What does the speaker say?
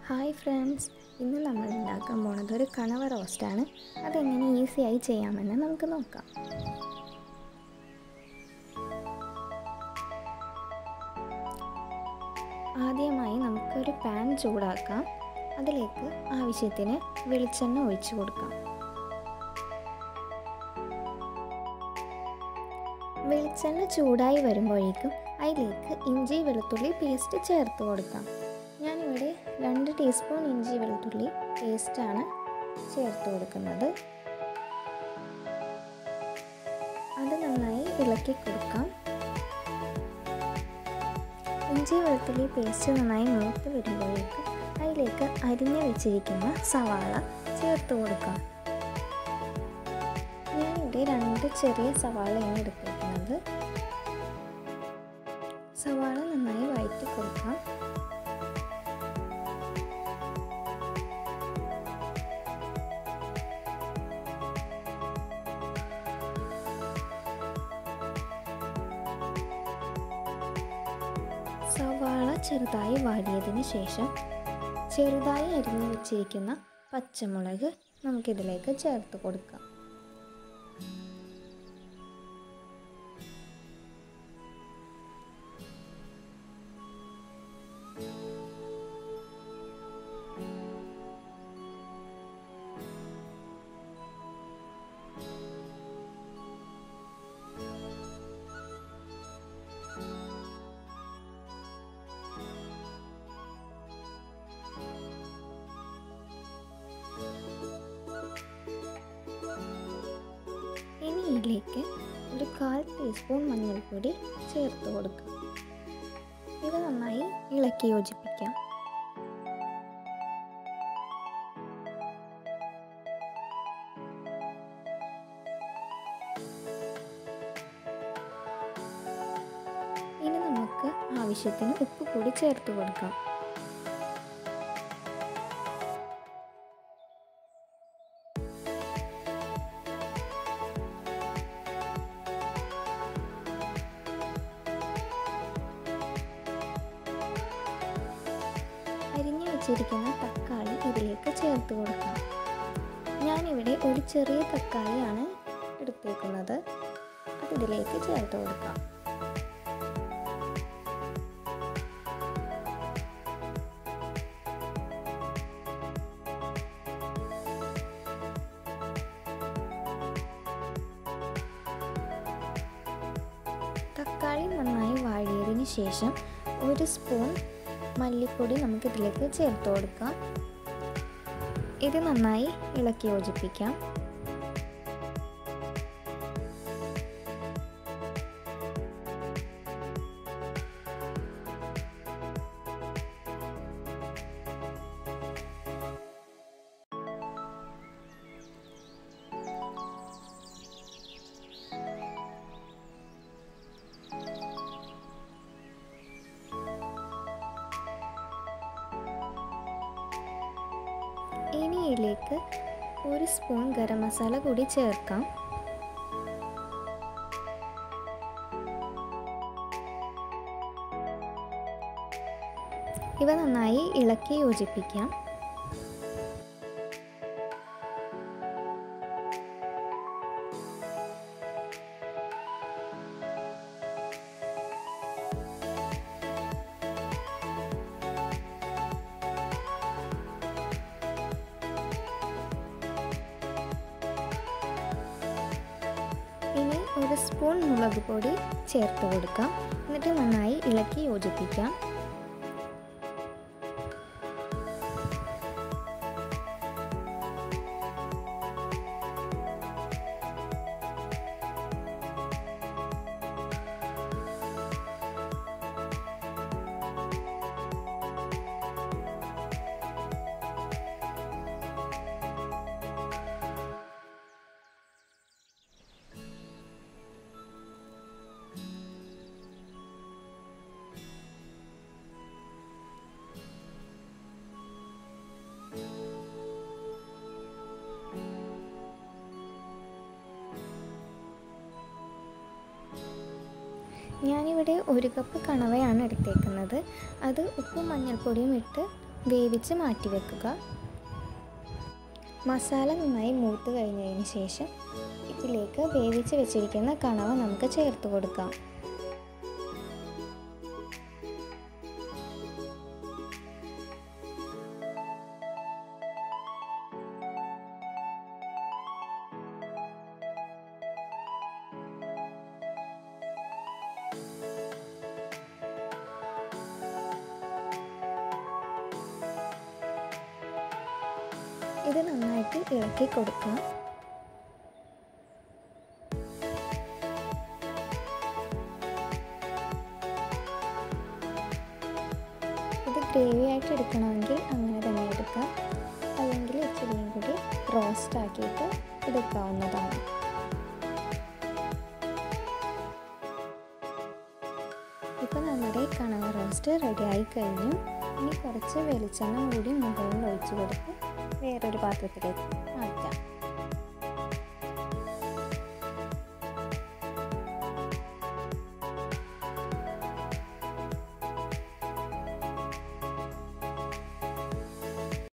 Hi friends, ഇന്ന് നമ്മൾ ഉണ്ടാക്കാൻ പോണത് ഒരു കണവ റോസ്റ്റാണ്. അതെങ്ങനെ ഈസിയായി ചെയ്യാമെന്ന് നമുക്ക് നോക്കാം. ആദ്യമായി നമുക്കൊരു പാൻ ചൂടാക്കാം. അതിലേക്ക് ആവശ്യത്തിന് വെളിച്ചെണ്ണ ഒഴിച്ചു കൊടുക്കാം. വെളിച്ചെണ്ണ ചൂടായി വരുമ്പോഴേക്കും അതിലേക്ക് ഇഞ്ചി വെളുത്തുള്ളി പേസ്റ്റ് ചേർത്ത് കൊടുക്കാം. ഞാനിവിടെ 2 ടീസ്പൂൺ ഇഞ്ചി വെളുത്തുള്ളി പേസ്റ്റാണ് ചേർത്ത് കൊടുക്കുന്നത്. അത് നന്നായി ഇളക്കി കൊടുക്കാം. ഇഞ്ചി വെളുത്തുള്ളി പേസ്റ്റ് നന്നായി മൂത്ത് വരുമ്പോഴേക്കും അതിലേക്ക് അരിഞ്ഞു വെച്ചിരിക്കുന്ന സവാള ചേർത്ത് കൊടുക്കാം. ഞാനിവിടെ 2 ചെറിയ സവാളയാണ് എടുത്തിരിക്കുന്നത്. സവാള നന്നായി വഴറ്റി കൊടുക്കാം. സവാള ചെറുതായി വാടിയതിന് ശേഷം ചെറുതായി അരിഞ്ഞു വെച്ചിരിക്കുന്ന പച്ചമുളക് നമുക്കിതിലേക്ക് ചേർത്ത് കൊടുക്കാം. ഇനി ഇതിലേക്ക് ഒരു 1/4 ടീസ്പൂൺ മഞ്ഞൾപ്പൊടി ചേർത്ത് കൊടുക്കാം. ഇത് നന്നായി ഇളക്കി യോജിപ്പിക്കാം. ഇനി നമുക്ക് ആവശ്യത്തിന് ഉപ്പ് കൂടി ചേർത്ത് കൊടുക്കാം. അരിഞ്ഞു വെച്ചിരിക്കുന്ന തക്കാളി ഇതിലേക്ക് ചേർത്ത് കൊടുക്കാം. ഞാനിവിടെ ഒരു ചെറിയ തക്കാളിയാണ് എടുത്തേക്കുന്നത്. അതിലേക്ക് ചേർത്ത് കൊടുക്കാം. തക്കാളി നന്നായി വാഴിയതിന് ശേഷം 1 സ്പൂൺ മല്ലിപ്പൊടി നമുക്കിതിലേക്ക് ചേർത്ത് കൊടുക്കാം. ഇത് നന്നായി ഇളക്കി യോജിപ്പിക്കാം. ഇനി ഇതിലേക്ക് 1 സ്പൂൺ ഗരം മസാല കൂടി ചേർക്കാം. ഇവ നന്നായി ഇളക്കി യോജിപ്പിക്കാം. ഇനി 1 സ്പൂൺ മുളക് പൊടി ചേർത്ത് കൊടുക്കാം. എന്നിട്ട് നന്നായി ഇളക്കി യോജിപ്പിക്കാം. ഞാനിവിടെ 1 കപ്പ് കണവയാണ് എടുത്തേക്കുന്നത്. അത് ഉപ്പും മഞ്ഞൾപ്പൊടിയും ഇട്ട് വേവിച്ച് മാറ്റി വെക്കുക. മസാല നന്നായി മൂത്ത് കഴിഞ്ഞതിന് ശേഷം ഇതിലേക്ക് വേവിച്ച് വെച്ചിരിക്കുന്ന കണവ നമുക്ക് ചേർത്ത് കൊടുക്കാം. ഇത് നന്നായിട്ട് ഇളക്കി കൊടുക്കുക. ഇത് ഗ്രേവി ആയിട്ട് എടുക്കണമെങ്കിൽ അങ്ങനെ തന്നെ എടുക്കാം, അല്ലെങ്കിൽ ഇച്ചിരിയും കൂടി റോസ്റ്റ് ആക്കിയിട്ട് എടുക്കാവുന്നതാണ്. ഇപ്പോൾ നമ്മുടെ കണവ റോസ്റ്റ് റെഡി ആയി കഴിഞ്ഞു. ഇനി കുറച്ച് വെളിച്ചെണ്ണ കൂടി മുകളിൽ ഒഴിച്ച് കൊടുത്ത് വേറൊരു പാത്രത്തിലേക്ക് മാറ്റാം.